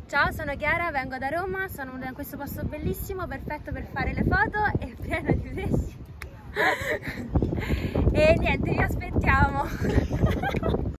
Ciao, sono Chiara, vengo da Roma, sono in questo posto bellissimo, perfetto per fare le foto e pieno di pesci. E niente, vi aspettiamo.